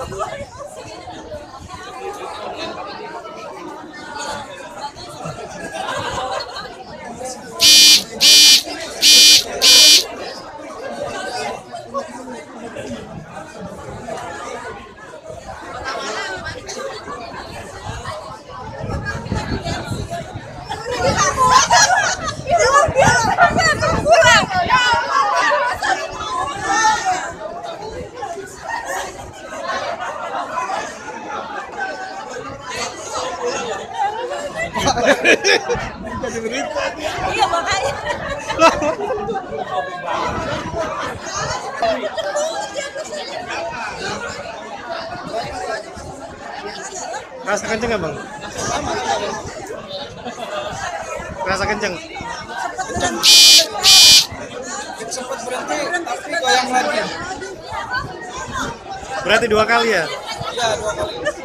Jadi berita. Iya makanya. Rasa kenceng nggak bang? Rasa kenceng. Sempat berhenti tapi goyang lagi. Berarti 2 kali ya? Iya 2 kali.